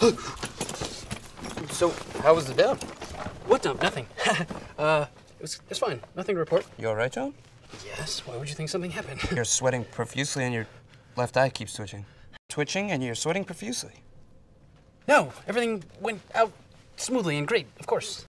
So, how was the dump? What dump? Nothing. It's fine. Nothing to report. You all right, John? Yes. Why would you think something happened? You're sweating profusely and your left eye keeps twitching. Twitching and you're sweating profusely. No, everything went out smoothly and great, of course.